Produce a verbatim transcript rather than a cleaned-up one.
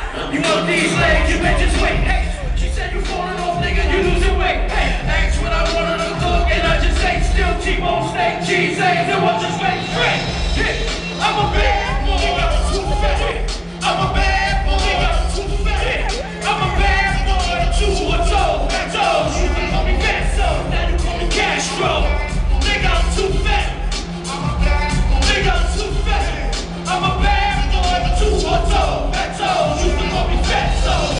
You want these legs, you bet just wait. Hey, she said you falling off, nigga, you losing weight. Hey, ask what I wanted to cook, and I just ate still T-bone steak, cheese, eggs, and what just went straight.